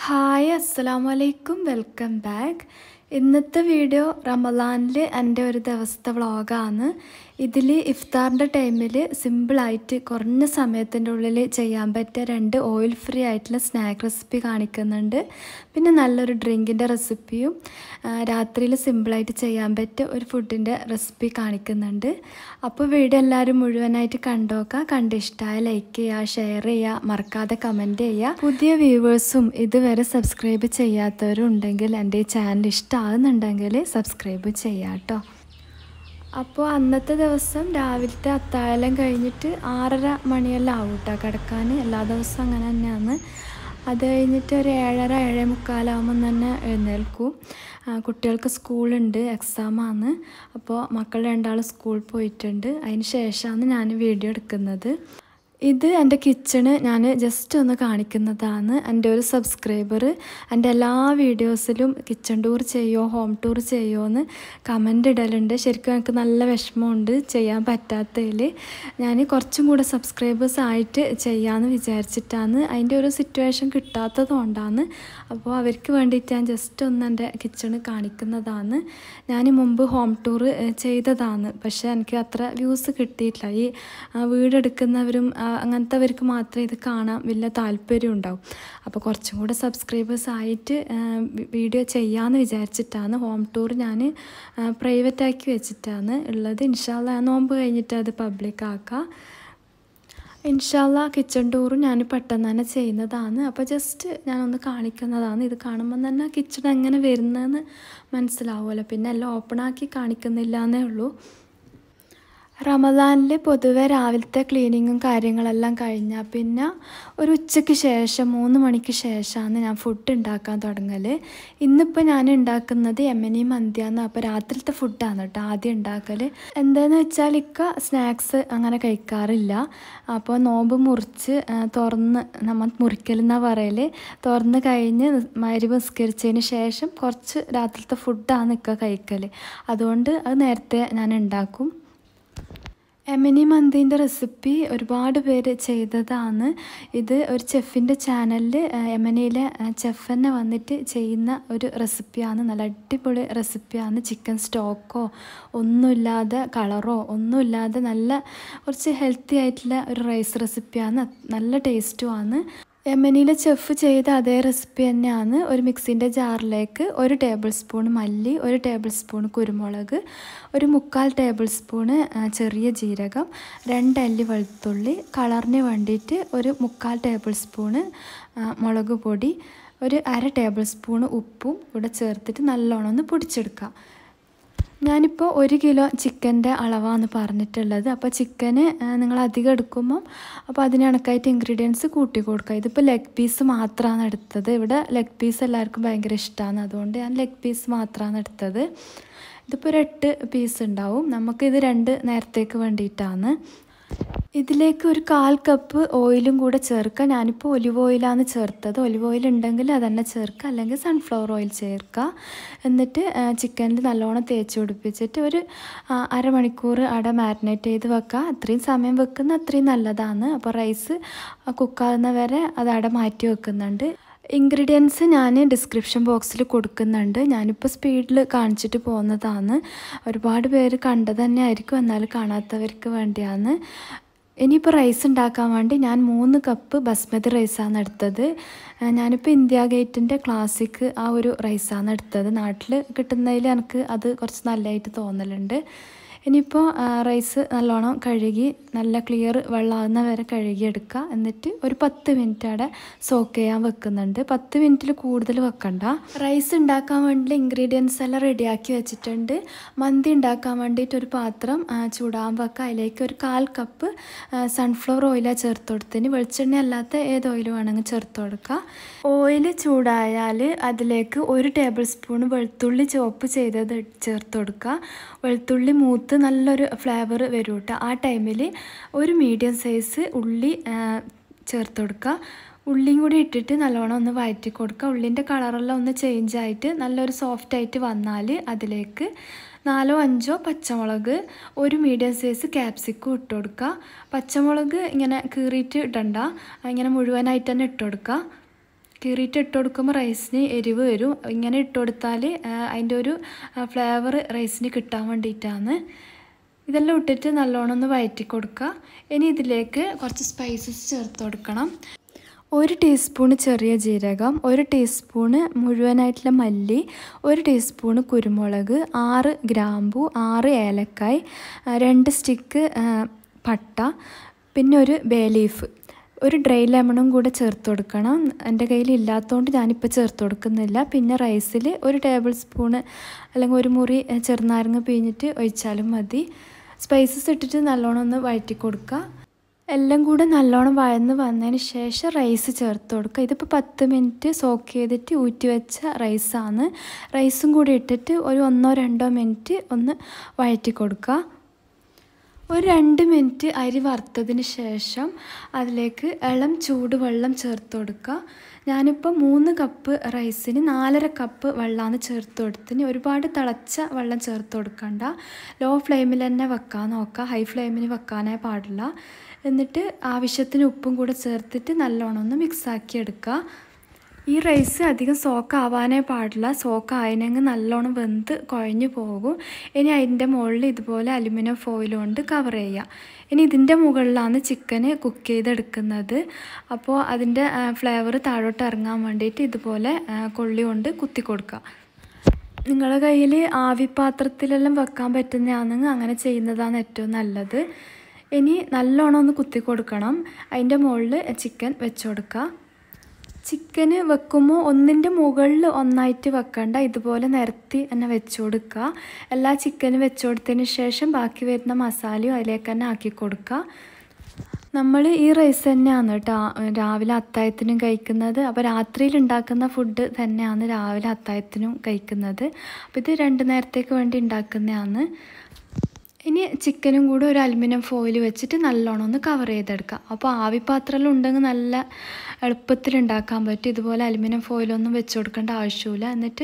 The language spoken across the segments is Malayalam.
ഹായ് അസ്സലാമലൈക്കും വെൽക്കം ബാക്ക്. ഇന്നത്തെ വീഡിയോ റമദാനിൽ എൻ്റെ ഒരു ദിവസത്തെ വ്ളോഗാണ്. ഇതിൽ ഇഫ്താറിൻ്റെ ടൈമിൽ സിമ്പിളായിട്ട് കുറഞ്ഞ സമയത്തിൻ്റെ ഉള്ളിൽ ചെയ്യാൻ പറ്റിയ 2 ഓയിൽ ഫ്രീ ആയിട്ടുള്ള സ്നാക്ക് റെസിപ്പി കാണിക്കുന്നുണ്ട്. പിന്നെ നല്ലൊരു ഡ്രിങ്കിൻ്റെ റെസിപ്പിയും രാത്രിയിൽ സിമ്പിളായിട്ട് ചെയ്യാൻ പറ്റിയ ഒരു ഫുഡിൻ്റെ റെസിപ്പി കാണിക്കുന്നുണ്ട്. അപ്പോൾ വീഡിയോ എല്ലാവരും മുഴുവനായിട്ട് കണ്ടോക്കുക. കണ്ടിഷ്ടമായ ലൈക്ക് ചെയ്യുക, ഷെയർ ചെയ്യുക, മറക്കാതെ കമൻറ്റ് ചെയ്യുക. പുതിയ വ്യൂവേഴ്സും ഇതുവരെ സബ്സ്ക്രൈബ് ചെയ്യാത്തവരും ഉണ്ടെങ്കിൽ എൻ്റെ ഈ ചാനൽ ഇഷ്ടമാകുന്നുണ്ടെങ്കിൽ സബ്സ്ക്രൈബ് ചെയ്യാം കേട്ടോ. അപ്പോൾ അന്നത്തെ ദിവസം രാവിലത്തെ അത്താഴം കഴിഞ്ഞിട്ട് 6:30 മണിയെല്ലാം ആവും കേട്ടോ കിടക്കാൻ. എല്ലാ ദിവസവും അങ്ങനെ തന്നെയാണ്. അത് കഴിഞ്ഞിട്ട് ഒരു 7:30 7:45 തന്നെ എഴുന്നേൽക്കും. കുട്ടികൾക്ക് സ്കൂളുണ്ട്, എക്സാമാണ്. അപ്പോൾ മക്കൾ രണ്ടാളും സ്കൂളിൽ പോയിട്ടുണ്ട്. അതിന് ശേഷമാണ് ഞാൻ വീഡിയോ എടുക്കുന്നത്. ഇത് എൻ്റെ കിച്ചണ് ഞാൻ ജസ്റ്റ് ഒന്ന് കാണിക്കുന്നതാണ്. എൻ്റെ ഒരു സബ്സ്ക്രൈബർ എൻ്റെ എല്ലാ വീഡിയോസിലും കിച്ചൺ ടൂർ ചെയ്യുമോ ഹോം ടൂർ ചെയ്യുമോ എന്ന് കമൻ്റ് ഇടലുണ്ട്. ശരിക്കും എനിക്ക് നല്ല വിഷമമുണ്ട് ചെയ്യാൻ പറ്റാത്തതിൽ. ഞാൻ കുറച്ചും കൂടെ സബ്സ്ക്രൈബേഴ്സ് ആയിട്ട് ചെയ്യാമെന്ന് വിചാരിച്ചിട്ടാണ്. അതിൻ്റെ ഒരു സിറ്റുവേഷൻ കിട്ടാത്തത് കൊണ്ടാണ്. അപ്പോൾ അവർക്ക് വേണ്ടിയിട്ട് ഞാൻ ജസ്റ്റ് ഒന്ന് എൻ്റെ കിച്ചണ് കാണിക്കുന്നതാണ്. ഞാൻ മുമ്പ് ഹോം ടൂർ ചെയ്തതാണ്, പക്ഷേ എനിക്ക് അത്ര വ്യൂസ് കിട്ടിയിട്ടില്ല. ഈ വീടെടുക്കുന്നവരും അങ്ങനത്തെവർക്ക് മാത്രമേ ഇത് കാണാൻ വലിയ താല്പര്യം ഉണ്ടാവും. അപ്പോൾ കുറച്ചും കൂടെ സബ്സ്ക്രൈബേഴ്സ് ആയിട്ട് വീഡിയോ ചെയ്യാമെന്ന് വിചാരിച്ചിട്ടാണ് ഹോം ടൂർ ഞാൻ പ്രൈവറ്റാക്കി വെച്ചിട്ടാണ് ഉള്ളത്. ഇൻഷാല്ലാ നോമ്പ് കഴിഞ്ഞിട്ട് അത് പബ്ലിക്കാക്കാം. ഇൻഷാല്ലാ കിച്ചൺ ടൂറും ഞാൻ പെട്ടെന്ന് തന്നെ ചെയ്യുന്നതാണ്. അപ്പോൾ ജസ്റ്റ് ഞാനൊന്ന് കാണിക്കുന്നതാണ്. ഇത് കാണുമ്പോൾ തന്നെ കിച്ചൺ എങ്ങനെ വരുന്നതെന്ന് മനസ്സിലാവുമല്ലോ. പിന്നെ എല്ലാം ഓപ്പണാക്കി കാണിക്കുന്നില്ല എന്നേ ഉള്ളൂ. റമദാനിൽ പൊതുവെ രാവിലത്തെ ക്ലീനിങ്ങും കാര്യങ്ങളെല്ലാം കഴിഞ്ഞാൽ പിന്നെ ഒരു ഉച്ചയ്ക്ക് ശേഷം 3 മണിക്ക് ശേഷമാണ് ഞാൻ ഫുഡ് ഉണ്ടാക്കാൻ തുടങ്ങൽ. ഇന്നിപ്പോൾ ഞാൻ ഉണ്ടാക്കുന്നത് യമനി മന്തിയാണ്. അപ്പോൾ രാത്രിയിലത്തെ ഫുഡാണ് കേട്ടോ ആദ്യം ഉണ്ടാക്കൽ. എന്താണെന്ന് വെച്ചാൽ സ്നാക്സ് അങ്ങനെ കഴിക്കാറില്ല. അപ്പോൾ നോമ്പ് മുറിച്ച് തുറന്ന് നമ്മൾ മുറിക്കലെന്നാണ് പറയൽ. തുറന്ന് കഴിഞ്ഞ് മഗ്‌രിബ് നിസ്കരിച്ചതിന് ശേഷം കുറച്ച് രാത്രിയിലത്തെ ഫുഡാണ് കഴിക്കൽ. അതുകൊണ്ട് അത് നേരത്തെ ഞാൻ ഉണ്ടാക്കും. യമനി മന്തിൻ്റെ റെസിപ്പി ഒരുപാട് പേര് ചെയ്തതാണ്. ഇത് ഒരു ചെഫിൻ്റെ ചാനലിൽ യമനിയിലെ ചെഫ് തന്നെ വന്നിട്ട് ചെയ്യുന്ന ഒരു റെസിപ്പിയാണ്. നല്ല അടിപൊളി റെസിപ്പിയാണ്. ചിക്കൻ സ്റ്റോക്കോ ഒന്നുമില്ലാതെ, കളറോ ഒന്നുമില്ലാതെ നല്ല കുറച്ച് ഹെൽത്തി ആയിട്ടുള്ള ഒരു റൈസ് റെസിപ്പിയാണ്. നല്ല ടേസ്റ്റുമാണ്. യമനിയിലെ ചെഫ് ചെയ്ത അതേ റെസിപ്പി തന്നെയാണ്. ഒരു മിക്സിൻ്റെ ജാറിലേക്ക് 1 ടേബിൾ സ്പൂൺ മല്ലി, 1 ടേബിൾ സ്പൂൺ കുരുമുളക്, 1/4 ടേബിൾ സ്പൂണ് ചെറിയ ജീരകം, 2 അല്ലി വെളുത്തുള്ളി, കളറിന് വേണ്ടിയിട്ട് 1/4 ടേബിൾ സ്പൂണ് മുളക് പൊടി, 1/2 ടേബിൾ സ്പൂണ് ഉപ്പും ഇവിടെ ചേർത്തിട്ട് നല്ലോണം ഒന്ന് പൊടിച്ചെടുക്കുക. ഞാനിപ്പോൾ 1 കിലോ ചിക്കൻ്റെ അളവാണ് പറഞ്ഞിട്ടുള്ളത്. അപ്പോൾ ചിക്കന് നിങ്ങൾ അധികം എടുക്കുമ്പം അപ്പോൾ അതിന് കണക്കായിട്ട് ഇൻഗ്രീഡിയൻസ് കൂട്ടി കൊടുക്കുക. ഇതിപ്പോൾ ലെഗ് പീസ് മാത്രമാണ് എടുത്തത്. ഇവിടെ ലെഗ് പീസ് എല്ലാവർക്കും ഭയങ്കര ഇഷ്ടമാണ്. അതുകൊണ്ട് ഞാൻ ലെഗ് പീസ് മാത്രമാണ് എടുത്തത്. ഇതിപ്പോൾ ഒരു 8 പീസ് ഉണ്ടാവും. നമുക്കിത് 2 നേരത്തേക്ക് വേണ്ടിയിട്ടാണ്. ഇതിലേക്ക് 1/4 കപ്പ് ഓയിലും കൂടെ ചേർക്കുക. ഞാനിപ്പോൾ ഒലിവ് ഓയിലാണ് ചേർത്തത്. ഒലിവ് ഓയിൽ ഉണ്ടെങ്കിൽ അതന്നെ ചേർക്കുക, അല്ലെങ്കിൽ സൺഫ്ലവർ ഓയിൽ ചേർക്കുക. എന്നിട്ട് ചിക്കനിൽ നല്ലോണം തേച്ച് പിടിപ്പിച്ചിട്ട് ഒരു അരമണിക്കൂർ അവിടെ മാരിനേറ്റ് ചെയ്ത് വെക്കുക. അത്രയും സമയം വെക്കുന്ന അത്രയും നല്ലതാണ്. അപ്പോൾ റൈസ് കുക്കാകുന്ന വരെ അത് അവിടെ മാറ്റി വെക്കുന്നുണ്ട്. ഇൻഗ്രീഡിയൻസ് ഞാൻ ഡിസ്ക്രിപ്ഷൻ ബോക്സിൽ കൊടുക്കുന്നുണ്ട്. ഞാനിപ്പോൾ സ്പീഡിൽ കാണിച്ചിട്ട് പോകുന്നതാണ്. ഒരുപാട് പേര് കണ്ടത് തന്നെ ആയിരിക്കും, എന്നാൽ കാണാത്തവർക്ക് വേണ്ടിയാണ്. ഇനിയിപ്പോൾ റൈസ് ഉണ്ടാക്കാൻ വേണ്ടി ഞാൻ 3 കപ്പ് ബസ്മതി റൈസാണ് എടുത്തത്. ഞാനിപ്പോൾ ഇന്ത്യ ഗേറ്റിൻ്റെ ക്ലാസിക് ആ ഒരു റൈസാണ് എടുത്തത്. നാട്ടിൽ കിട്ടുന്നതിൽ എനിക്ക് അത് കുറച്ച് നല്ലതായിട്ട് തോന്നലുണ്ട്. ഇനിയിപ്പോൾ റൈസ് നല്ലോണം കഴുകി നല്ല ക്ലിയർ വെള്ളമാകുന്ന വരെ കഴുകിയെടുക്കുക. എന്നിട്ട് ഒരു 10 മിനിറ്റ് അവിടെ സോക്ക് ചെയ്യാൻ വെക്കുന്നുണ്ട്. 10 മിനിറ്റിൽ കൂടുതൽ വെക്കണ്ട. റൈസ് ഉണ്ടാക്കാൻ വേണ്ടി ഇൻഗ്രീഡിയൻസ് എല്ലാം റെഡിയാക്കി വെച്ചിട്ടുണ്ട്. മന്തി ഉണ്ടാക്കാൻ വേണ്ടിയിട്ട് ഒരു പാത്രം ചൂടാൻ വെക്കുക. അതിലേക്ക് 1/4 കപ്പ് സൺഫ്ലവർ ഓയിലാണ് ചേർത്ത് കൊടുത്തതിന്. വെളിച്ചെണ്ണ അല്ലാത്ത ഏത് ഓയിൽ വേണമെങ്കിൽ ചേർത്ത് കൊടുക്കുക. ഓയിൽ ചൂടായാൽ അതിലേക്ക് 1 ടേബിൾ സ്പൂൺ വെളുത്തുള്ളി ചോപ്പ് ചെയ്തത് ചേർത്ത് കൊടുക്കുക. വെളുത്തുള്ളി മൂത്ത് നല്ലൊരു ഫ്ലേവർ വരും കേട്ടോ. ആ ടൈമിൽ ഒരു മീഡിയം സൈസ് ഉള്ളി ചേർത്ത് കൊടുക്കുക. ഉള്ളിയും കൂടി ഇട്ടിട്ട് നല്ലോണം ഒന്ന് വഴറ്റി കൊടുക്കുക. ഉള്ളിൻ്റെ കളറെല്ലാം ഒന്ന് ചേഞ്ച് ആയിട്ട് നല്ലൊരു സോഫ്റ്റ് ആയിട്ട് വന്നാൽ അതിലേക്ക് 4-5 പച്ചമുളക്, 1 മീഡിയം സൈസ് ക്യാപ്സിക്കം ഇട്ട് കൊടുക്കുക. പച്ചമുളക് ഇങ്ങനെ കീറിയിട്ട് ഇടണ്ട, ഇങ്ങനെ മുഴുവനായിട്ട് തന്നെ ഇട്ട് കൊടുക്കുക. കീറിയിട്ട് ഇട്ട് കൊടുക്കുമ്പോൾ റൈസിന് എരിവ് വരും. ഇങ്ങനെ ഇട്ട് കൊടുത്താൽ അതിൻ്റെ ഒരു ഫ്ലേവർ റൈസിന് കിട്ടാൻ വേണ്ടിയിട്ടാണ്. ഇതെല്ലാം ഇട്ടിട്ട് നല്ലോണം ഒന്ന് വഴറ്റി കൊടുക്കുക. ഇനി ഇതിലേക്ക് കുറച്ച് സ്പൈസസ് ചേർത്ത് കൊടുക്കണം. 1 ടീസ്പൂണ് ചെറിയ ജീരകം, 1 ടീസ്പൂണ് മുഴുവനായിട്ടുള്ള മല്ലി, 1 ടീസ്പൂണ് കുരുമുളക്, 6 ഗ്രാമ്പു, 6 ഏലക്കായ്, 2 സ്റ്റിക്ക് പട്ട, പിന്നെ ഒരു ബേ ലീഫ്, ഒരു ഡ്രൈ ലെമണും കൂടെ ചേർത്ത് കൊടുക്കണം. എൻ്റെ കയ്യിൽ ഇല്ലാത്തതുകൊണ്ട് ഞാനിപ്പോൾ ചേർത്ത് കൊടുക്കുന്നില്ല. പിന്നെ റൈസിൽ 1 ടേബിൾ സ്പൂണ് അല്ലെങ്കിൽ 1 മുറി ചെറുനാരങ്ങ പിഴിഞ്ഞിട്ട് ഒഴിച്ചാലും മതി. സ്പൈസസ് ഇട്ടിട്ട് നല്ലോണം ഒന്ന് വഴറ്റി കൊടുക്കുക. എല്ലാം കൂടെ നല്ലോണം വഴന്ന് വന്നതിന് ശേഷം റൈസ് ചേർത്ത് കൊടുക്കുക. ഇതിപ്പോൾ 10 മിനിറ്റ് സോക്ക് ചെയ്തിട്ട് ഊറ്റി വെച്ച റൈസാണ്. റൈസും കൂടി ഇട്ടിട്ട് ഒരു 1-2 മിനിറ്റ് ഒന്ന് വഴറ്റി കൊടുക്കുക. ഒരു 2 മിനിറ്റ് അരി വറുത്തതിന് ശേഷം അതിലേക്ക് ഇളം ചൂടുവെള്ളം ചേർത്ത് കൊടുക്കുക. ഞാനിപ്പോൾ 3 കപ്പ് റൈസിന് 4.5 കപ്പ് വെള്ളമാണ് ചേർത്ത് കൊടുത്തിന്. ഒരുപാട് തിളച്ച വെള്ളം ചേർത്ത് കൊടുക്കണ്ട. ലോ ഫ്ലെയിമിൽ തന്നെ വെക്കാൻ നോക്കുക, ഹൈ ഫ്ലെയിമിൽ വെക്കാനേ പാടില്ല. എന്നിട്ട് ആവശ്യത്തിന് ഉപ്പും കൂടെ ചേർത്തിട്ട് നല്ലോണം ഒന്ന് മിക്സാക്കി എടുക്കുക. ഈ റൈസ് അധികം സോക്കാവാനേ പാടില്ല. സോക്കായനെങ്കിൽ നല്ലോണം വെന്ത് കുഴഞ്ഞു പോകും. ഇനി അതിൻ്റെ മുകളിൽ ഇതുപോലെ അലുമിനിയം ഫോയിൽ കൊണ്ട് കവർ ചെയ്യുക. ഇനി ഇതിൻ്റെ മുകളിലാണ് ചിക്കന് കുക്ക് ചെയ്തെടുക്കുന്നത്. അപ്പോൾ അതിൻ്റെ ഫ്ലേവർ താഴോട്ട് ഇറങ്ങാൻ വേണ്ടിയിട്ട് ഇതുപോലെ കൊള്ളി കൊണ്ട് കുത്തി കൊടുക്കുക. നിങ്ങളുടെ കയ്യിൽ ആവിപാത്രത്തിലെല്ലാം വെക്കാൻ പറ്റുന്നതാണെങ്കിൽ അങ്ങനെ ചെയ്യുന്നതാണ് ഏറ്റവും നല്ലത്. ഇനി നല്ലോണം ഒന്ന് കുത്തി കൊടുക്കണം. അതിൻ്റെ മുകളിൽ ചിക്കൻ വെച്ച് കൊടുക്കുക. ചിക്കന് വെക്കുമ്പോൾ ഒന്നിൻ്റെ മുകളിൽ ഒന്നായിട്ട് വെക്കണ്ട, ഇതുപോലെ നിരത്തി തന്നെ വെച്ച് കൊടുക്കുക. എല്ലാ ചിക്കനും വെച്ച് കൊടുത്തതിന് ശേഷം ബാക്കി വരുന്ന മസാലയും അതിലേക്ക് തന്നെ ആക്കി കൊടുക്കുക. നമ്മൾ ഈ റൈസ് തന്നെയാണ് കേട്ടോ രാവിലെ അത്താഴത്തിനും കഴിക്കുന്നത്. അപ്പോൾ രാത്രിയിൽ ഉണ്ടാക്കുന്ന ഫുഡ് തന്നെയാണ് രാവിലെ അത്താഴത്തിനും കഴിക്കുന്നത്. അപ്പോൾ ഇത് 2 നേരത്തേക്ക് വേണ്ടി ഉണ്ടാക്കുന്നതാണ്. ഇനി ചിക്കനും കൂടെ ഒരു അലുമിനിയം ഫോയിൽ വെച്ചിട്ട് നല്ലോണം ഒന്ന് കവർ ചെയ്തെടുക്കുക. അപ്പോൾ ആവിപാത്രമെല്ലാം ഉണ്ടെങ്കിൽ നല്ല എളുപ്പത്തിൽ ഉണ്ടാക്കാൻ പറ്റും. ഇതുപോലെ അലുമിനിയം ഫോയിലൊന്നും വെച്ച് കൊടുക്കേണ്ട ആവശ്യമില്ല. എന്നിട്ട്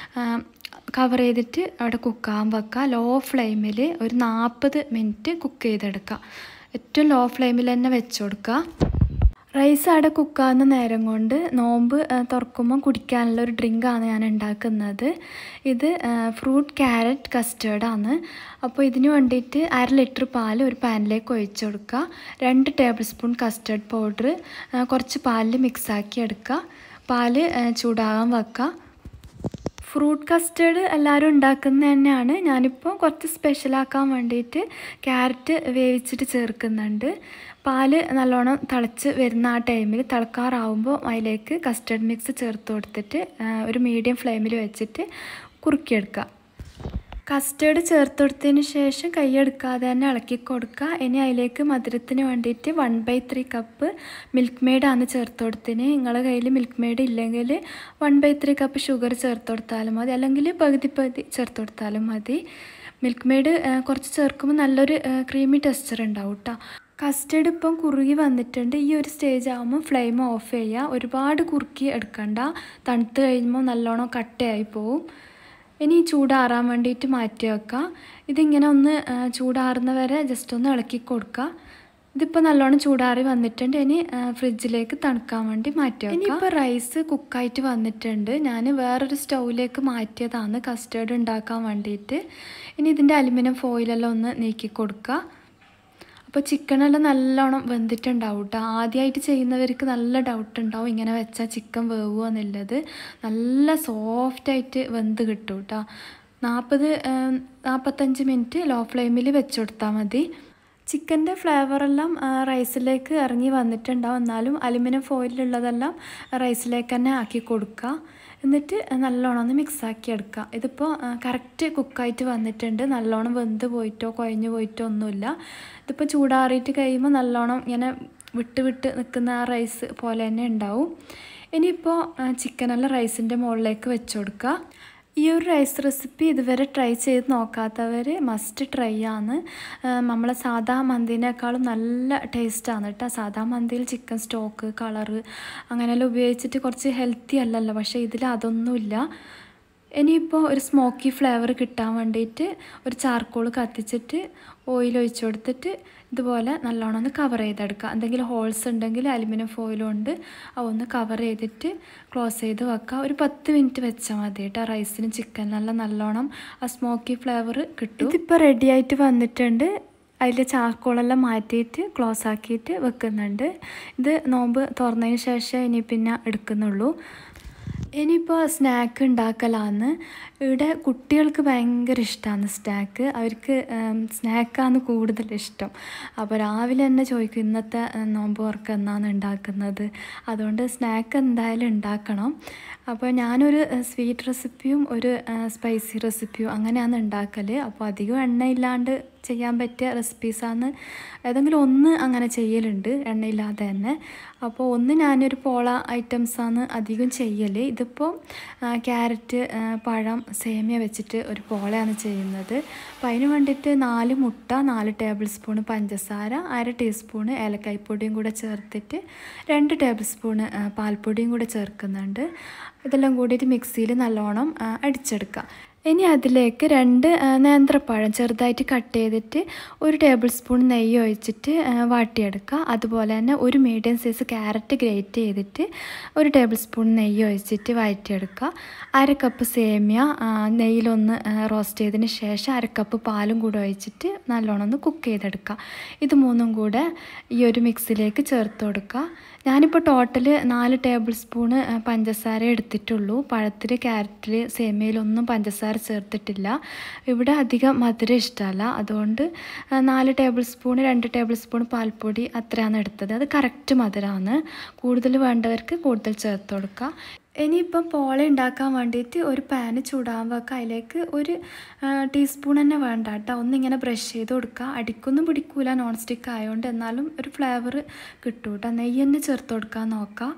കവർ ചെയ്തിട്ട് അവിടെ കുക്കാകാൻ വെക്കുക. ലോ ഫ്ലെയിമിൽ ഒരു 40 മിനിറ്റ് കുക്ക് ചെയ്തെടുക്കുക. ഏറ്റവും ലോ ഫ്ലെയിമിൽ തന്നെ വെച്ച് കൊടുക്കുക. റൈസ് അവിടെ കുക്കാവുന്ന നേരം കൊണ്ട് നോമ്പ് തുറക്കുമ്പം കുടിക്കാനുള്ള ഒരു ഡ്രിങ്കാണ് ഞാൻ ഉണ്ടാക്കുന്നത്. ഇത് ഫ്രൂട്ട് ക്യാരറ്റ് കസ്റ്റേർഡാണ്. അപ്പോൾ ഇതിന് വേണ്ടിയിട്ട് 1/2 ലിറ്റർ പാൽ ഒരു പാനിലേക്ക് ഒഴിച്ച് കൊടുക്കുക. 2 ടേബിൾ സ്പൂൺ കസ്റ്റേർഡ് പൗഡർ കുറച്ച് പാലിൽ മിക്സാക്കി എടുക്കുക. പാൽ ചൂടാകാൻ വെക്കുക. ഫ്രൂട്ട് കസ്റ്റേർഡ് എല്ലാവരും ഉണ്ടാക്കുന്നത് തന്നെയാണ്. ഞാനിപ്പോൾ കുറച്ച് സ്പെഷ്യലാക്കാൻ വേണ്ടിയിട്ട് ക്യാരറ്റ് വേവിച്ചിട്ട് ചേർക്കുന്നുണ്ട്. പാല് നല്ലോണം തിളച്ച് വരുന്ന ആ ടൈമിൽ തിളക്കാറാവുമ്പോൾ അതിലേക്ക് കസ്റ്റേർഡ് മിക്സ് ചേർത്ത് കൊടുത്തിട്ട് ഒരു മീഡിയം ഫ്ലെയിമിൽ വെച്ചിട്ട് കുറുക്കിയെടുക്കുക. കസ്റ്റേർഡ് ചേർത്ത് കൊടുത്തതിന് ശേഷം കൈയെടുക്കാതെ തന്നെ ഇളക്കി കൊടുക്കുക. ഇനി അതിലേക്ക് മധുരത്തിന് വേണ്ടിയിട്ട് 1/3 കപ്പ് മിൽക്ക് മെയ്ഡാണ് ചേർത്ത് കൊടുത്തതിന്. നിങ്ങളുടെ കയ്യിൽ മിൽക്ക് മെയ്ഡ് ഇല്ലെങ്കിൽ 1/3 കപ്പ് ഷുഗർ ചേർത്ത് കൊടുത്താലും മതി, അല്ലെങ്കിൽ പകുതി ചേർത്ത് കൊടുത്താലും മതി. മിൽക്ക് മെയ്ഡ് കുറച്ച് ചേർക്കുമ്പോൾ നല്ലൊരു ക്രീമി ടെക്സ്ചർ ഉണ്ടാവും കേട്ടോ. കസ്റ്റേർഡ് ഇപ്പം കുറുകി വന്നിട്ടുണ്ട്. ഈ ഒരു സ്റ്റേജ് ആകുമ്പോൾ ഫ്ലെയിം ഓഫ് ചെയ്യുക. ഒരുപാട് കുറുക്കി എടുക്കണ്ട, തണുത്ത് കഴിയുമ്പോൾ നല്ലോണം കട്ടയായി പോവും. ഇനി ചൂടാറാൻ വേണ്ടിയിട്ട് മാറ്റി വെക്കുക. ഇതിങ്ങനെ ഒന്ന് ചൂടാറുന്ന വരെ ജസ്റ്റ് ഒന്ന് ഇളക്കി കൊടുക്കുക. ഇതിപ്പോൾ നല്ലോണം ചൂടാറി വന്നിട്ടുണ്ട്. ഇനി ഫ്രിഡ്ജിലേക്ക് തണുക്കാൻ വേണ്ടി മാറ്റി വെക്കുക. ഇനിയിപ്പോൾ റൈസ് കുക്കായിട്ട് വന്നിട്ടുണ്ട്. ഞാൻ വേറൊരു സ്റ്റൗവിലേക്ക് മാറ്റിയതാണ് കസ്റ്റേർഡ് ഉണ്ടാക്കാൻ വേണ്ടിയിട്ട്. ഇനി ഇതിൻ്റെ അലുമിനിയം ഫോയിലെല്ലാം ഒന്ന് നീക്കി കൊടുക്കുക. അപ്പോൾ ചിക്കനെല്ലാം നല്ലോണം വെന്തിട്ടുണ്ടാവും കേട്ടോ. ആദ്യമായിട്ട് ചെയ്യുന്നവർക്ക് നല്ല ഡൗട്ട് ഉണ്ടാവും ഇങ്ങനെ വെച്ചാൽ ചിക്കൻ വേവുമോ എന്നുള്ളത്. നല്ല സോഫ്റ്റായിട്ട് വെന്ത് കിട്ടും കേട്ടോ. 40-45 മിനിറ്റ് ലോ ഫ്ലെയിമിൽ വെച്ച് കൊടുത്താൽ മതി. ചിക്കൻ്റെ ഫ്ലേവറെല്ലാം റൈസിലേക്ക് ഇറങ്ങി വന്നിട്ടുണ്ടാവും. എന്നാലും അലുമിനിയം ഫോയിലുള്ളതെല്ലാം റൈസിലേക്ക് തന്നെ ആക്കി കൊടുക്കുക. എന്നിട്ട് നല്ലോണം ഒന്ന് മിക്സാക്കി എടുക്കുക. ഇതിപ്പോൾ കറക്റ്റ് കുക്കായിട്ട് വന്നിട്ടുണ്ട്. നല്ലോണം വെന്ത് പോയിട്ടോ കുഴഞ്ഞു പോയിട്ടോ ഒന്നുമില്ല. ഇതിപ്പോൾ ചൂടാറിയിട്ട് കഴിയുമ്പോൾ നല്ലോണം ഇങ്ങനെ വിട്ട് നിൽക്കുന്ന ആ റൈസ് പോലെ തന്നെ ഉണ്ടാവും. ഇനിയിപ്പോൾ ചിക്കനെല്ലാം റൈസിൻ്റെ മുകളിലേക്ക് വെച്ച് കൊടുക്കുക. ഈ ഒരു റൈസ് റെസിപ്പി ഇതുവരെ ട്രൈ ചെയ്ത് നോക്കാത്തവർ മസ്റ്റ് ട്രൈ ആണ്. നമ്മളെ സാധാ മന്തിനേക്കാളും നല്ല ടേസ്റ്റാണ് കേട്ടോ. സാധാ മന്തിയിൽ ചിക്കൻ സ്റ്റോക്ക് കളറ് അങ്ങനെയെല്ലാം ഉപയോഗിച്ചിട്ട് കുറച്ച് ഹെൽത്തി അല്ലല്ലോ, പക്ഷേ ഇതിൽ അതൊന്നുമില്ല. ഇനിയിപ്പോൾ ഒരു സ്മോക്കി ഫ്ലേവർ കിട്ടാൻ വേണ്ടിയിട്ട് ഒരു ചാർക്കോൾ കത്തിച്ചിട്ട് ഓയിൽ ഒഴിച്ച് കൊടുത്തിട്ട് ഇതുപോലെ നല്ലോണം ഒന്ന് കവർ ചെയ്തെടുക്കുക. എന്തെങ്കിലും ഹോൾസ് ഉണ്ടെങ്കിൽ അലുമിനിയം ഫോയിലും കൊണ്ട് അതൊന്ന് കവർ ചെയ്തിട്ട് ക്ലോസ് ചെയ്ത് വെക്കുക. ഒരു 10 മിനിറ്റ് വെച്ചാൽ മതി കേട്ടോ. റൈസിനും ചിക്കനിനെല്ലാം നല്ലോണം ആ സ്മോക്കി ഫ്ലേവർ കിട്ടും. ഇതിപ്പോൾ റെഡി ആയിട്ട് വന്നിട്ടുണ്ട്. അതിൽ ചാർക്കോളെല്ലാം മാറ്റിയിട്ട് ക്ലോസ് ആക്കിയിട്ട് വെക്കുന്നുണ്ട്. ഇത് നോമ്പ് തുറന്നതിന് ശേഷം ഇനി പിന്നെ എടുക്കുന്നുള്ളൂ. ഇനിയിപ്പോൾ സ്നാക്ക് ഉണ്ടാക്കലാന്ന്. ഇവിടെ കുട്ടികൾക്ക് ഭയങ്കര ഇഷ്ടമാണ് സ്നാക്ക്. അവർക്ക് സ്നാക്കാണ് കൂടുതൽ ഇഷ്ടം. അപ്പോൾ രാവിലെ തന്നെ ചോദിക്കും ഇന്നത്തെ നോമ്പ് തുറക്ക് എന്നാണ് ഉണ്ടാക്കുന്നത്. അതുകൊണ്ട് സ്നാക്ക് എന്തായാലും ഉണ്ടാക്കണം. അപ്പോൾ ഞാനൊരു സ്വീറ്റ് റെസിപ്പിയും ഒരു സ്പൈസി റെസിപ്പിയും അങ്ങനെയാണ് ഉണ്ടാക്കൽ. അപ്പോൾ അധികം എണ്ണയില്ലാണ്ട് ചെയ്യാൻ പറ്റിയ റെസിപ്പീസാണ് ഏതെങ്കിലും ഒന്ന് അങ്ങനെ ചെയ്യലുണ്ട് എണ്ണയില്ലാതെ തന്നെ. അപ്പോൾ ഒന്ന് ഞാനൊരു പോള ഐറ്റംസാണ് അധികം ചെയ്യൽ. ഇതിപ്പോൾ ക്യാരറ്റ്, പഴം, സേമിയ വെച്ചിട്ട് ഒരു പോളയാണ് ചെയ്യുന്നത്. അപ്പോൾ അതിന് വേണ്ടിയിട്ട് 4 മുട്ട, 4 ടേബിൾ സ്പൂൺ പഞ്ചസാര, 1/2 ടീസ്പൂൺ ഏലക്കായ്പ്പൊടിയും കൂടെ ചേർത്തിട്ട് 2 ടേബിൾ സ്പൂൺ പാൽപ്പൊടിയും കൂടെ ചേർക്കുന്നുണ്ട്. ഇതെല്ലാം കൂടിയിട്ട് മിക്സിയിൽ നല്ലോണം അടിച്ചെടുക്കുക. ഇനി അതിലേക്ക് 2 നേന്ത്രപ്പഴം ചെറുതായിട്ട് കട്ട് ചെയ്തിട്ട് 1 ടേബിൾ സ്പൂൺ നെയ്യ് ഒഴിച്ചിട്ട് വാട്ടിയെടുക്കുക. അതുപോലെ തന്നെ ഒരു മീഡിയം സൈസ് ക്യാരറ്റ് ഗ്രേറ്റ് ചെയ്തിട്ട് 1 ടേബിൾ സ്പൂൺ നെയ്യ് ഒഴിച്ചിട്ട് വഴറ്റിയെടുക്കുക. 1/2 കപ്പ് സേമിയ നെയ്യിലൊന്ന് റോസ്റ്റ് ചെയ്തതിന് ശേഷം 1/2 കപ്പ് പാലും കൂടെ ഒഴിച്ചിട്ട് നല്ലോണം ഒന്ന് കുക്ക് ചെയ്തെടുക്കുക. ഇത് മൂന്നും കൂടെ ഈ ഒരു മിക്സിലേക്ക് ചേർത്ത് കൊടുക്കുക. ഞാനിപ്പോൾ ടോട്ടൽ 4 ടേബിൾ സ്പൂണ് പഞ്ചസാര എടുത്തിട്ടുള്ളൂ. പഴത്തിൽ, ക്യാരറ്റിൽ, സേമിയയിലൊന്നും പഞ്ചസാര ചേർത്തിട്ടില്ല. ഇവിടെ അധികം മധുരം ഇഷ്ടമല്ല. അതുകൊണ്ട് 4 ടേബിൾ സ്പൂൺ 2 ടേബിൾ സ്പൂൺ പാൽപ്പൊടി അത്രയാണ് എടുത്തത്. അത് കറക്റ്റ് മധുരമാണ്. കൂടുതൽ വേണ്ടവർക്ക് കൂടുതൽ ചേർത്ത് കൊടുക്കുക. ഇനിയിപ്പം പോള ഉണ്ടാക്കാൻ വേണ്ടിയിട്ട് ഒരു പാന് ചൂടാൻ വെക്കുക. അതിലേക്ക് 1 ടീസ്പൂൺ തന്നെ വേണ്ട കേട്ടോ. ഒന്നിങ്ങനെ ബ്രഷ് ചെയ്ത് കൊടുക്കുക. അടിക്കൊന്നും പിടിക്കൂല, നോൺ സ്റ്റിക്ക് ആയതുകൊണ്ട്. എന്നാലും ഒരു ഫ്ലേവർ കിട്ടും കേട്ടോ. നെയ്യ് തന്നെ ചേർത്ത് കൊടുക്കാൻ നോക്കാം.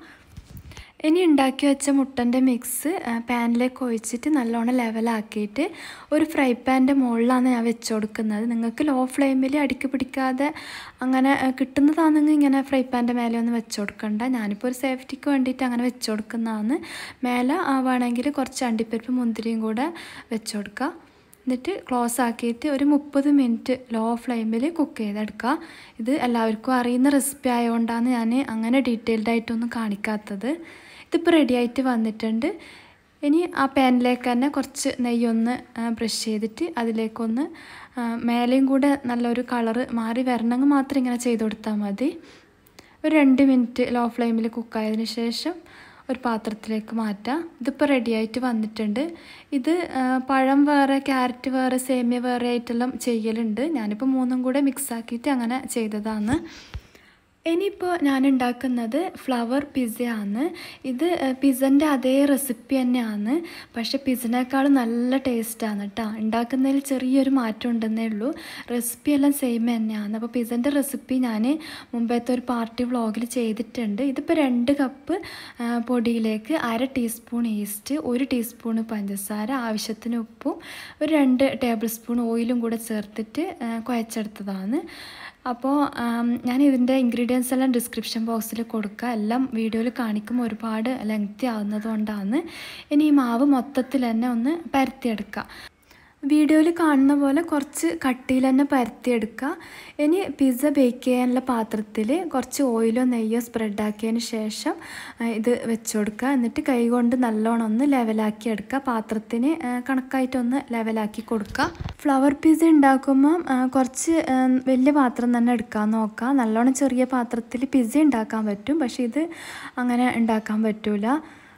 ഇനി ഉണ്ടാക്കി വെച്ച മുട്ടൻ്റെ മിക്സ് പാനിലേക്ക് ഒഴിച്ചിട്ട് നല്ലോണം ലെവലാക്കിയിട്ട് ഒരു ഫ്രൈ പാൻ്റെ മുകളിലാണ് ഞാൻ വെച്ച് കൊടുക്കുന്നത്. നിങ്ങൾക്ക് ലോ ഫ്ലെയിമിൽ അടിക്ക് പിടിക്കാതെ അങ്ങനെ കിട്ടുന്നതാണെങ്കിൽ ഇങ്ങനെ ഫ്രൈ പാൻ്റെ മേലെ ഒന്നും വെച്ച് കൊടുക്കണ്ട. ഞാനിപ്പോൾ ഒരു സേഫ്റ്റിക്ക് വേണ്ടിയിട്ട് അങ്ങനെ വെച്ച് കൊടുക്കുന്നതാണ്. മേലെ വേണമെങ്കിൽ കുറച്ച് അണ്ടിപ്പരിപ്പ് മുന്തിരിയും കൂടെ വെച്ച് കൊടുക്കുക. എന്നിട്ട് ക്ലോസ് ആക്കിയിട്ട് ഒരു 30 മിനിറ്റ് ലോ ഫ്ലെയിമിൽ കുക്ക് ചെയ്തെടുക്കുക. ഇത് എല്ലാവർക്കും അറിയുന്ന റെസിപ്പി ആയതുകൊണ്ടാണ് ഞാൻ അങ്ങനെ ഡീറ്റെയിൽഡ് ആയിട്ടൊന്നും കാണിക്കാത്തത്. ഇതിപ്പോൾ റെഡി ആയിട്ട് വന്നിട്ടുണ്ട്. ഇനി ആ പാനിലേക്ക് തന്നെ കുറച്ച് നെയ്യൊന്ന് ബ്രഷ് ചെയ്തിട്ട് അതിലേക്കൊന്ന് മേലെയും കൂടെ നല്ലൊരു കളറ് മാറി വരണമെങ്കിൽ മാത്രം ഇങ്ങനെ ചെയ്ത് കൊടുത്താൽ മതി. ഒരു 2 മിനിറ്റ് ലോ ഫ്ലെയിമിൽ കുക്കായതിന് ശേഷം ഒരു പാത്രത്തിലേക്ക് മാറ്റാം. ഇതിപ്പോൾ റെഡി ആയിട്ട് വന്നിട്ടുണ്ട്. ഇത് പഴം വേറെ, ക്യാരറ്റ് വേറെ, സേമിയ വേറെ ആയിട്ടെല്ലാം ചെയ്യലുണ്ട്. ഞാനിപ്പോൾ മൂന്നും കൂടെ മിക്സ് ആക്കിയിട്ട് അങ്ങനെ ചെയ്തതാണ്. ഇനിയിപ്പോൾ ഞാൻ ഉണ്ടാക്കുന്നത് ഫ്ലവർ പിസ്സയാണ്. ഇത് പിസ്സൻ്റെ അതേ റെസിപ്പി തന്നെയാണ്. പക്ഷേ പിസ്സനേക്കാളും നല്ല ടേസ്റ്റാണ് കേട്ടോ. ഉണ്ടാക്കുന്നതിൽ ചെറിയൊരു മാറ്റം ഉണ്ടെന്നേ ഉള്ളൂ. റെസിപ്പി എല്ലാം സെയിം തന്നെയാണ്. അപ്പോൾ പിസ്സൻ്റെ റെസിപ്പി ഞാൻ മുമ്പത്തെ ഒരു പാർട്ടി വ്ളോഗിൽ ചെയ്തിട്ടുണ്ട്. ഇതിപ്പോൾ 2 കപ്പ് പൊടിയിലേക്ക് 1/2 ടീസ്പൂൺ ഈസ്റ്റ്, 1 ടീസ്പൂൺ പഞ്ചസാര, ആവശ്യത്തിന് ഉപ്പും, ഒരു 2 ടേബിൾ സ്പൂൺ ഓയിലും കൂടെ ചേർത്തിട്ട് കുഴച്ചെടുത്തതാണ്. അപ്പോൾ ഞാൻ ഇതിൻ്റെ ഇൻഗ്രീഡിയൻസ് എല്ലാം ഡിസ്ക്രിപ്ഷൻ ബോക്സിൽ കൊടുക്കുക. എല്ലാം വീഡിയോയിൽ കാണിക്കുമ്പോൾ ഒരുപാട് ലെങ്തി ആവുന്നത് കൊണ്ടാണ്. ഇനി ഈ മാവ് മൊത്തത്തിൽ തന്നെ ഒന്ന് പരത്തിയെടുക്കുക. വീഡിയോയിൽ കാണുന്ന പോലെ കുറച്ച് കട്ടിയിൽ തന്നെ പരത്തിയെടുക്കുക. ഇനി പിസ്സ ബേക്ക് ചെയ്യാനുള്ള പാത്രത്തിൽ കുറച്ച് ഓയിലോ നെയ്യോ സ്പ്രെഡാക്കിയതിന് ശേഷം ഇത് വെച്ച് കൊടുക്കുക. എന്നിട്ട് കൈ കൊണ്ട് നല്ലോണം ഒന്ന് ലെവലാക്കി എടുക്കുക. പാത്രത്തിന് കണക്കായിട്ടൊന്ന് ലെവലാക്കി കൊടുക്കുക. ഫ്ലവർ പിസ്സ ഉണ്ടാക്കുമ്പം കുറച്ച് വലിയ പാത്രം തന്നെ എടുക്കാൻ നോക്കുക. നല്ലോണം ചെറിയ പാത്രത്തിൽ പിസ്സ ഉണ്ടാക്കാൻ പറ്റും, പക്ഷേ ഇത് അങ്ങനെ ഉണ്ടാക്കാൻ പറ്റില്ല.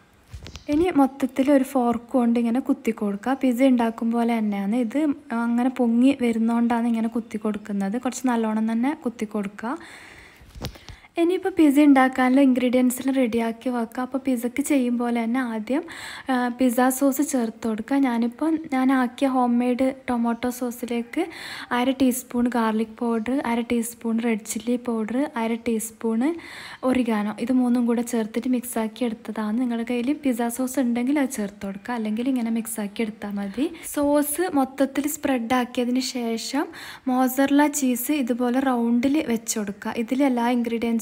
ഇനി മൊത്തത്തിൽ ഒരു ഫോർക്ക് കൊണ്ട് ഇങ്ങനെ കുത്തി കൊടുക്കുക. പിസ്സ ഉണ്ടാക്കും പോലെ തന്നെയാണ്. ഇത് അങ്ങനെ പൊങ്ങി വരുന്നതുകൊണ്ടാണ് ഇങ്ങനെ കുത്തി കൊടുക്കുന്നത്. കുറച്ച് നല്ലോണം തന്നെ കുത്തി കൊടുക്കുക. ഇനിയിപ്പോൾ പിസ്സ ഉണ്ടാക്കാനുള്ള ഇൻഗ്രീഡിയൻസിൽ റെഡിയാക്കി വെക്കുക. അപ്പോൾ പിസ്സയ്ക്ക് ചെയ്യും പോലെ തന്നെ ആദ്യം പിസ്സ സോസ് ചേർത്ത് കൊടുക്കുക. ഞാൻ ആക്കിയ ഹോം മെയ്ഡ് ടൊമാറ്റോ സോസിലേക്ക് 1/2 teaspoon garlic powder, 1/2 teaspoon red chilli powder, 1/2 teaspoon oregano, ഇത് മൂന്നും കൂടെ ചേർത്തിട്ട് മിക്സാക്കി എടുത്തതാണ്. നിങ്ങളുടെ കയ്യിൽ പിസ്സ സോസ് ഉണ്ടെങ്കിൽ അത് ചേർത്ത് കൊടുക്കുക, അല്ലെങ്കിൽ ഇങ്ങനെ മിക്സാക്കി എടുത്താൽ മതി. സോസ് മൊത്തത്തിൽ സ്പ്രെഡ് ആക്കിയതിന് ശേഷം മോസറല്ല ചീസ് ഇതുപോലെ റൗണ്ടിൽ വെച്ച് കൊടുക്കുക. ഇതിൽ എല്ലാ ഇൻഗ്രീഡിയൻസും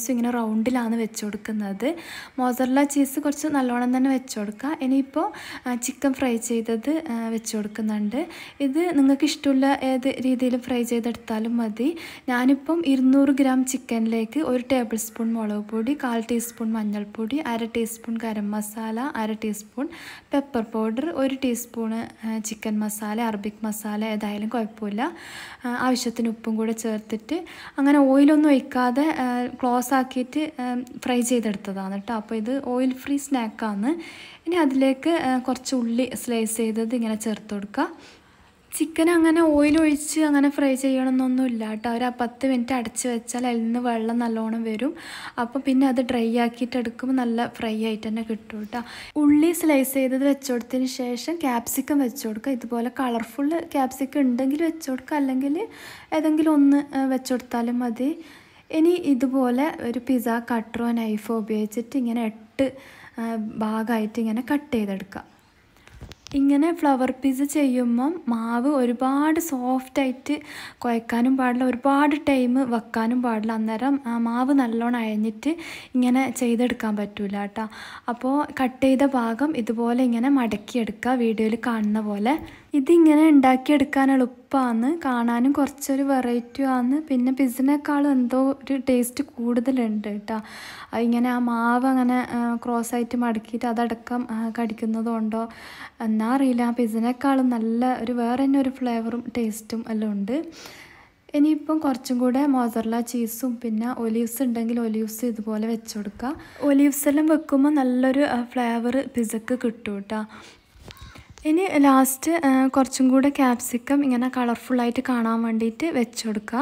പീസും ഇങ്ങനെ റൗണ്ടിലാണ് വെച്ച് കൊടുക്കുന്നത്. മോസറല്ല ചീസ് കുറച്ച് നല്ലോണം തന്നെ വെച്ച് കൊടുക്കുക. ഇനിയിപ്പോൾ ചിക്കൻ ഫ്രൈ ചെയ്തത് വെച്ച് കൊടുക്കുന്നുണ്ട്. ഇത് നിങ്ങൾക്ക് ഇഷ്ടമുള്ള ഏത് രീതിയിൽ ഫ്രൈ ചെയ്തെടുത്താലും മതി. ഞാനിപ്പം 200 ഗ്രാം ചിക്കനിലേക്ക് 1 ടേബിൾ സ്പൂൺ മുളക് പൊടി, 1/4 ടീസ്പൂൺ മഞ്ഞൾപ്പൊടി, 1/2 teaspoon garam masala, 1/2 teaspoon pepper powder, 1 teaspoon chicken masala, Arabic masala ഏതായാലും കുഴപ്പമില്ല, ആവശ്യത്തിന് ഉപ്പും കൂടെ ചേർത്തിട്ട് അങ്ങനെ ഓയിലൊന്നും ഒഴിക്കാതെ ക്ലോസ് ആക്കിയിട്ട് ഫ്രൈ ചെയ്തെടുത്തതാണ് കേട്ടോ. അപ്പോൾ ഇത് ഓയിൽ ഫ്രീ സ്നാക്കാണ്. ഇനി അതിലേക്ക് കുറച്ച് ഉള്ളി സ്ലൈസ് ചെയ്തത് ഇങ്ങനെ ചേർത്ത് കൊടുക്കുക. ചിക്കൻ അങ്ങനെ ഓയിലൊഴിച്ച് അങ്ങനെ ഫ്രൈ ചെയ്യണമെന്നൊന്നുമില്ല കേട്ടോ. ഒരു 10 മിനിറ്റ് അടച്ച് വെച്ചാൽ അതിൽ നിന്ന് വെള്ളം നല്ലോണം വരും. അപ്പോൾ പിന്നെ അത് ഡ്രൈ ആക്കിയിട്ട് എടുക്കുമ്പോൾ നല്ല ഫ്രൈ ആയിട്ട് തന്നെ കിട്ടും കേട്ടോ. ഉള്ളി സ്ലൈസ് ചെയ്തത് വെച്ച് കൊടുത്തതിന് ശേഷം ക്യാപ്സിക്കം വെച്ച് കൊടുക്കുക. ഇതുപോലെ കളർഫുൾ ക്യാപ്സിക്കം ഉണ്ടെങ്കിൽ വെച്ച് കൊടുക്കുക, അല്ലെങ്കിൽ ഏതെങ്കിലും ഒന്ന് വെച്ച് കൊടുത്താലും മതി. ഇനി ഇതുപോലെ ഒരു പിസ്സ കട്ടറോ നൈഫോ ഉപയോഗിച്ചിട്ട് ഇങ്ങനെ 8 ഭാഗമായിട്ട് ഇങ്ങനെ കട്ട് ചെയ്തെടുക്കുക. ഇങ്ങനെ ഫ്ലവർ പിസ്സ ചെയ്യുമ്പം മാവ് ഒരുപാട് സോഫ്റ്റായിട്ട് കുഴക്കാനും പാടില്ല, ഒരുപാട് ടൈം വെക്കാനും പാടില്ല. അന്നേരം മാവ് നല്ലോണം അയഞ്ഞിട്ട് ഇങ്ങനെ ചെയ്തെടുക്കാൻ പറ്റില്ല കേട്ടോ. അപ്പോൾ കട്ട് ചെയ്ത ഭാഗം ഇതുപോലെ ഇങ്ങനെ മടക്കിയെടുക്കുക, വീഡിയോയിൽ കാണുന്ന പോലെ. ഇതിങ്ങനെ ഉണ്ടാക്കിയെടുക്കാൻ എളുപ്പമാണ്, കാണാനും കുറച്ചൊരു വെറൈറ്റിയാണ്. പിന്നെ പിസ്സനേക്കാളും എന്തോ ഒരു ടേസ്റ്റ് കൂടുതലുണ്ട് കേട്ടോ. ഇങ്ങനെ ആ മാവ് അങ്ങനെ ക്രോസായിട്ട് മടക്കിയിട്ട് അതടക്കം കടിക്കുന്നതുകൊണ്ടോ എന്നാ അറിയില്ല, പിസ്സനേക്കാളും നല്ല ഒരു വേറെ തന്നെ ഒരു ഫ്ലേവറും ടേസ്റ്റും എല്ലാം ഉണ്ട്. ഇനിയിപ്പം കുറച്ചും കൂടെ മോസറല്ല ചീസും പിന്നെ ഒലീവ്സ് ഉണ്ടെങ്കിൽ ഒലീവ്സ് ഇതുപോലെ വെച്ച് കൊടുക്കുക. ഒലീവ്സ് എല്ലാം വെക്കുമ്പോൾ നല്ലൊരു ഫ്ലേവർ പിസ്സക്ക് കിട്ടും കേട്ടോ. ഇനി ലാസ്റ്റ് കുറച്ചും കൂടെ ക്യാപ്സിക്കം ഇങ്ങനെ കളർഫുള്ളായിട്ട് കാണാൻ വേണ്ടിയിട്ട് വെച്ച് കൊടുക്കുക.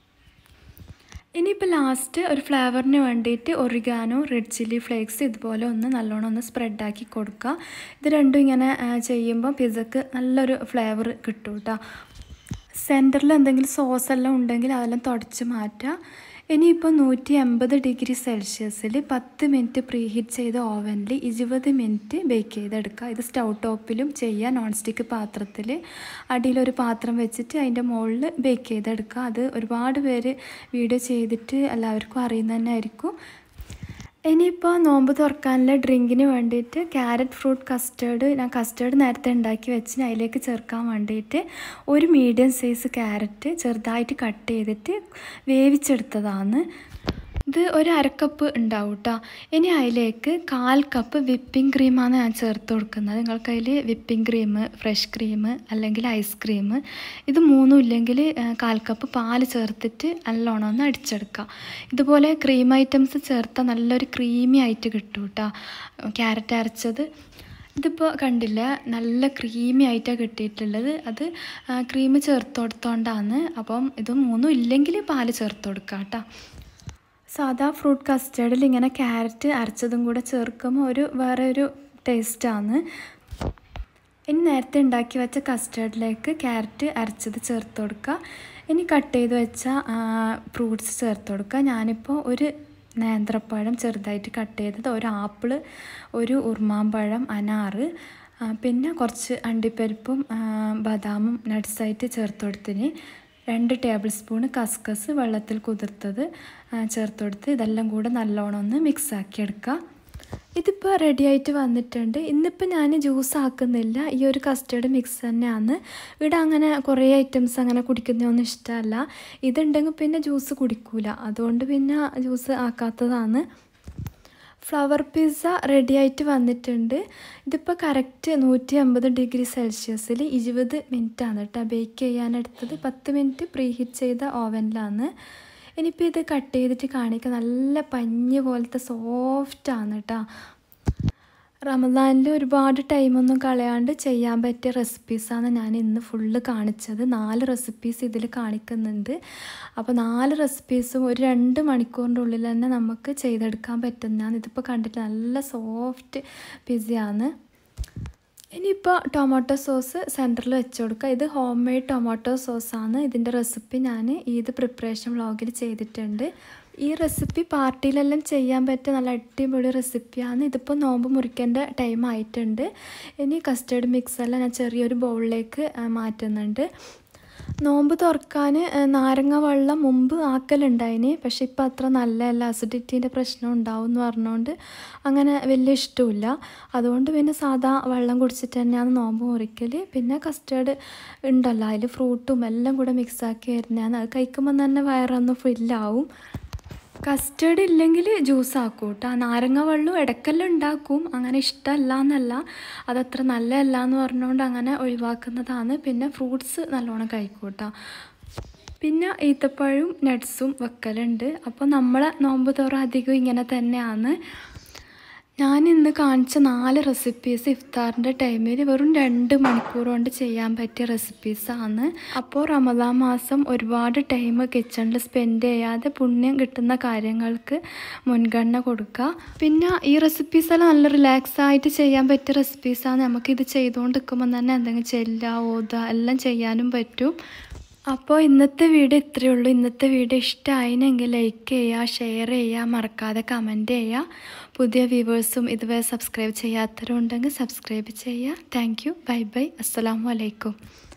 ഇനിയിപ്പോൾ ലാസ്റ്റ് ഒരു ഫ്ലേവറിന് വേണ്ടിയിട്ട് ഒറിഗാനോ, റെഡ് ചില്ലി ഫ്ലേക്സ് ഇതുപോലെ ഒന്ന് നല്ലോണം ഒന്ന് സ്പ്രെഡാക്കി കൊടുക്കുക. ഇത് രണ്ടും ഇങ്ങനെ ചെയ്യുമ്പോൾ പിസ്സക്ക് നല്ലൊരു ഫ്ലേവർ കിട്ടും കേട്ടോ. സെൻറ്ററിൽ എന്തെങ്കിലും സോസ് എല്ലാം ഉണ്ടെങ്കിൽ അതെല്ലാം തുടച്ച് മാറ്റുക. ഇനിയിപ്പോൾ 180 ഡിഗ്രി സെൽഷ്യസിൽ 10 മിനിറ്റ് പ്രീഹീറ്റ് ചെയ്ത ഓവനിൽ 20 മിനിറ്റ് ബേക്ക് ചെയ്തെടുക്കുക. ഇത് സ്റ്റൗ ടോപ്പിലും ചെയ്യുക, നോൺ സ്റ്റിക്ക് പാത്രത്തിൽ അടിയിലൊരു പാത്രം വെച്ചിട്ട് അതിൻ്റെ മുകളിൽ ബേക്ക് ചെയ്തെടുക്കുക. അത് ഒരുപാട് പേര് വീഡിയോ ചെയ്തിട്ട് എല്ലാവർക്കും അറിയുന്ന തന്നെ ആയിരിക്കും. ഇനിയിപ്പോൾ നോമ്പ് തുറക്കാനുള്ള ഡ്രിങ്കിന് വേണ്ടിയിട്ട് ക്യാരറ്റ് ഫ്രൂട്ട് കസ്റ്റേർഡ്, ഞാൻ കസ്റ്റേർഡ് നേരത്തെ ഉണ്ടാക്കി വെച്ച് അതിലേക്ക് ചേർക്കാൻ വേണ്ടിയിട്ട് ഒരു മീഡിയം സൈസ് ക്യാരറ്റ് ചെറുതായിട്ട് കട്ട് ചെയ്തിട്ട് വേവിച്ചെടുത്തതാണ്. ഇത് ഒരു 1/2 കപ്പ് ഉണ്ടാവും കേട്ടോ. ഇനി അതിലേക്ക് 1/4 കപ്പ് വിപ്പിംഗ് ക്രീമാണ് ഞാൻ ചേർത്ത് കൊടുക്കുന്നത്. നിങ്ങൾക്ക് അതിൽ വിപ്പിംഗ് ക്രീം, ഫ്രഷ് ക്രീം അല്ലെങ്കിൽ ഐസ്ക്രീം ഇത് മൂന്നും ഇല്ലെങ്കിൽ 1/4 കപ്പ് പാല് ചേർത്തിട്ട് നല്ലോണം ഒന്ന് അടിച്ചെടുക്കുക. ഇതുപോലെ ക്രീം ഐറ്റംസ് ചേർത്താൽ നല്ലൊരു ക്രീമി ആയിട്ട് കിട്ടും കേട്ടോ. ക്യാരറ്റ് അരച്ചത് ഇതിപ്പോൾ കണ്ടില്ല, നല്ല ക്രീമി ആയിട്ടാണ് കിട്ടിയിട്ടുള്ളത്. അത് ക്രീം ചേർത്ത് കൊടുത്തോണ്ടാണ്. അപ്പം ഇത് മൂന്നും ഇല്ലെങ്കിൽ പാല് ചേർത്ത് കൊടുക്കുക കേട്ടോ. സാധാ ഫ്രൂട്ട് കസ്റ്റേർഡിൽ ഇങ്ങനെ ക്യാരറ്റ് അരച്ചതും കൂടെ ചേർക്കുമ്പോൾ വേറെ ഒരു ടേസ്റ്റാണ്. ഇനി നേരത്തെ ഉണ്ടാക്കി വെച്ച കസ്റ്റേർഡിലേക്ക് ക്യാരറ്റ് അരച്ചത് ചേർത്ത് കൊടുക്കുക. ഇനി കട്ട് ചെയ്ത് വെച്ച ഫ്രൂട്ട്സ് ചേർത്ത് കൊടുക്കുക. ഞാനിപ്പോൾ ഒരു നേന്ത്രപ്പഴം ചെറുതായിട്ട് കട്ട് ചെയ്തത്, ഒരു ആപ്പിള്, ഒരു ഉറുമാമ്പഴം, അനാറ്, പിന്നെ കുറച്ച് അണ്ടിപ്പരിപ്പും ബദാമും നട്ട്സായിട്ട് ചേർത്ത് കൊടുത്തിന്. 2 ടേബിൾ സ്പൂൺ കസ്കസ് വെള്ളത്തിൽ കുതിർത്തത് ചേർത്ത് കൊടുത്ത് ഇതെല്ലാം കൂടെ നല്ലോണം ഒന്ന് മിക്സാക്കി എടുക്കുക. ഇതിപ്പോൾ റെഡി ആയിട്ട് വന്നിട്ടുണ്ട്. ഇന്നിപ്പോൾ ഞാൻ ജ്യൂസ് ആക്കുന്നില്ല, ഈ ഒരു കസ്റ്റേർഡ് മിക്സ് തന്നെയാണ്. ഇവിടെ അങ്ങനെ കുറേ ഐറ്റംസ് അങ്ങനെ കുടിക്കുന്നതൊന്നും ഇഷ്ടമല്ല. ഇതുണ്ടെങ്കിൽ പിന്നെ ജ്യൂസ് കുടിക്കൂല, അതുകൊണ്ട് പിന്നെ ജ്യൂസ് ആക്കാത്തതാണ്. ഫ്ലവർ പിസ്സ റെഡി ആയിട്ട് വന്നിട്ടുണ്ട്. ഇതിപ്പോൾ കറക്റ്റ് 180 ഡിഗ്രി സെൽഷ്യസിൽ 20 മിനിറ്റാണ് കേട്ടോ ബേക്ക് ചെയ്യാനെടുത്തത്. 10 മിനിറ്റ് പ്രീഹീറ്റ് ചെയ്ത ഓവനിലാണ്. ഇനിയിപ്പോൾ ഇത് കട്ട് ചെയ്തിട്ട് കാണിക്കുക. നല്ല പഞ്ഞ് പോലത്തെ സോഫ്റ്റാണ് കേട്ടോ. റമദാനിൽ ഒരുപാട് ടൈമൊന്നും കളയാണ്ട് ചെയ്യാൻ പറ്റിയ റെസിപ്പീസാണ് ഞാൻ ഇന്ന് ഫുള്ള് കാണിച്ചത്. 4 റെസിപ്പീസ് ഇതിൽ കാണിക്കുന്നുണ്ട്. അപ്പോൾ 4 റെസിപ്പീസും ഒരു 2 മണിക്കൂറിൻ്റെ ഉള്ളിൽ തന്നെ നമുക്ക് ചെയ്തെടുക്കാൻ പറ്റുന്നതാണ്. ഇതിപ്പോൾ കണ്ടിട്ട് നല്ല സോഫ്റ്റ് പിസ്സയാണ്. ഇനിയിപ്പോൾ ടൊമാറ്റോ സോസ് സെൻറ്ററിൽ വെച്ച് കൊടുക്കുക. ഇത് ഹോം മെയ്ഡ് ടൊമാറ്റോ സോസാണ്. ഇതിൻ്റെ റെസിപ്പി ഞാൻ ഈദ് പ്രിപ്പറേഷൻ വ്ളോഗിൽ ചെയ്തിട്ടുണ്ട്. ഈ റെസിപ്പി പാർട്ടിയിലെല്ലാം ചെയ്യാൻ പറ്റിയ നല്ല അടിപൊളി റെസിപ്പിയാണ്. ഇതിപ്പോൾ നോമ്പ് മുറിക്കേണ്ട ടൈം ആയിട്ടുണ്ട്. ഇനി കസ്റ്റേർഡ് മിക്സെല്ലാം ഞാൻ ചെറിയൊരു ബൗളിലേക്ക് മാറ്റുന്നുണ്ട്. നോമ്പ് തുറക്കാൻ നാരങ്ങ വെള്ളം മുമ്പ് ആക്കലുണ്ടായിന്. പക്ഷെ ഇപ്പം അത്ര നല്ലതല്ല, അസിഡിറ്റീൻ്റെ പ്രശ്നം ഉണ്ടാവും എന്ന് പറഞ്ഞുകൊണ്ട് അങ്ങനെ വലിയ ഇഷ്ടമില്ല. അതുകൊണ്ട് പിന്നെ സാധാ വെള്ളം കുടിച്ചിട്ട് തന്നെയാണ് നോമ്പ് മുറിക്കൽ. പിന്നെ കസ്റ്റേർഡ് ഉണ്ടല്ലോ, അതിൽ ഫ്രൂട്ടും എല്ലാം കൂടെ മിക്സാക്കി വരുന്നതാണ്. അത് കഴിക്കുമ്പോൾ തന്നെ വയറൊന്ന് ഫില്ലാവും. കസ്റ്റേർഡ് ഇല്ലെങ്കിൽ ജ്യൂസ് ആക്കും കേട്ടോ. നാരങ്ങ വെള്ളം ഇടയ്ക്കെല്ലാം ഉണ്ടാക്കും, അങ്ങനെ ഇഷ്ടമല്ല എന്നല്ല, അതത്ര നല്ലതല്ല എന്ന് പറഞ്ഞുകൊണ്ട് അങ്ങനെ ഒഴിവാക്കുന്നതാണ്. പിന്നെ ഫ്രൂട്ട്സ് നല്ലോണം കഴിക്കും കേട്ടോ. പിന്നെ ഈത്തപ്പഴവും നട്ട്സും വെക്കലുണ്ട്. അപ്പോൾ നമ്മളെ നോമ്പ് തുറ അധികം ഇങ്ങനെ തന്നെയാണ്. ഞാൻ ഇന്ന് കാണിച്ച 4 റെസിപ്പീസ് ഇഫ്താറിൻ്റെ ടൈമിൽ വെറും 2 മണിക്കൂർ കൊണ്ട് ചെയ്യാൻ പറ്റിയ റെസിപ്പീസാണ്. അപ്പോൾ റമദാൻ മാസം ഒരുപാട് ടൈം കിച്ചണിൽ സ്പെൻഡ് ചെയ്യാതെ പുണ്യം കിട്ടുന്ന കാര്യങ്ങൾക്ക് മുൻഗണന കൊടുക്കുക. പിന്നെ ഈ റെസിപ്പീസെല്ലാം നല്ല റിലാക്സ് ആയിട്ട് ചെയ്യാൻ പറ്റിയ റെസിപ്പീസാണ്. നമുക്കിത് ചെയ്തുകൊണ്ട് നിൽക്കുമ്പോൾ തന്നെ എന്തെങ്കിലും ചെല്ലുക, ഓതുക എല്ലാം ചെയ്യാനും പറ്റും. അപ്പോൾ ഇന്നത്തെ വീഡിയോ ഇത്രയേ ഉള്ളൂ. ഇന്നത്തെ വീഡിയോ ഇഷ്ടമായിനെങ്കിൽ ലൈക്ക് ചെയ്യുക, ഷെയർ ചെയ്യുക, മറക്കാതെ കമൻറ്റ് ചെയ്യുക. പുതിയ വ്യൂവേഴ്സും ഇതുവരെ സബ്സ്ക്രൈബ് ചെയ്യാത്തവരുണ്ടെങ്കിൽ സബ്സ്ക്രൈബ് ചെയ്യുക. Thank you. Bye bye. അസ്സലാമു അലൈക്കും.